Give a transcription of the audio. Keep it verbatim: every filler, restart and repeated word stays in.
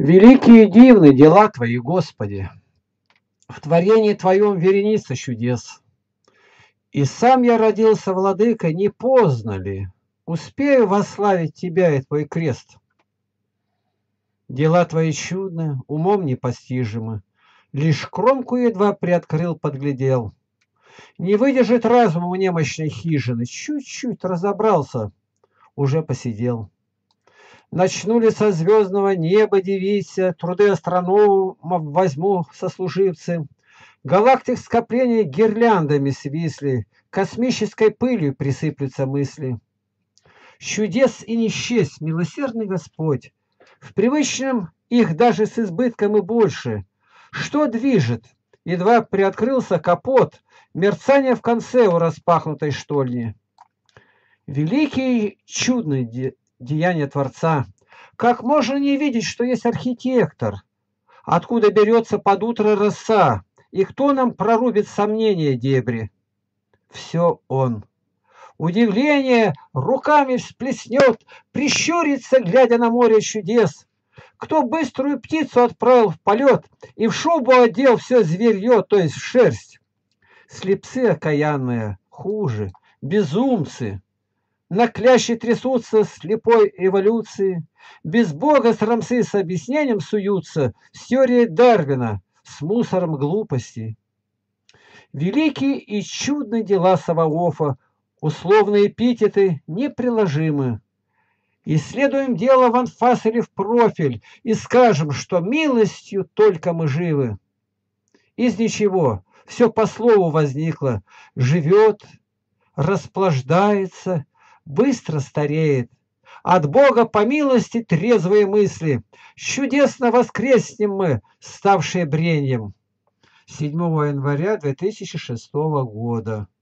Великие и дивны дела Твои, Господи! В творении Твоем вереница чудес. И сам я родился, Владыка, не поздно ли? Успею восславить Тебя и Твой крест. Дела Твои чудны, умом непостижимы. Лишь кромку едва приоткрыл, подглядел. Не выдержит разум у немощной хижины. Чуть-чуть разобрался, уже посидел. Начну ли со звездного неба дивиться, труды астрономов возьму сослуживцы. Галактик скопления гирляндами свисли, космической пылью присыплются мысли. Чудес и не счесть, милосердный Господь, в привычном их даже с избытком и больше. Что движет? Едва приоткрылся капот, мерцание в конце у распахнутой штольни. Великий чудный де деяния Творца. Как можно не видеть, что есть архитектор? Откуда берется под утро роса? И кто нам прорубит сомнения дебри? Все он. Удивление руками всплеснет, прищурится, глядя на море чудес. Кто быструю птицу отправил в полет и в шубу одел все зверье, то есть в шерсть? Слепцы окаянные, хуже, безумцы. На кляще трясутся слепой эволюции. Без Бога с Рамсы с объяснением суются с теорией Дарвина, с мусором глупости. Великие и чудные дела Саваофа, условные эпитеты неприложимы. Исследуем дело в анфас или в профиль и скажем, что милостью только мы живы. Из ничего, все по слову возникло, живет, расплаждается, быстро стареет. От Бога по милости трезвые мысли. Чудесно воскреснем мы, ставшие бреньем. седьмого января две тысячи шестого года.